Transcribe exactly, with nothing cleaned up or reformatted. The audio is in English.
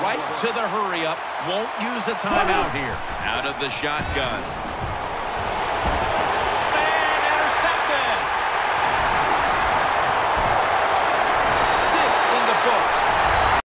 right to the hurry-up. Won't use a timeout here. Out of the shotgun.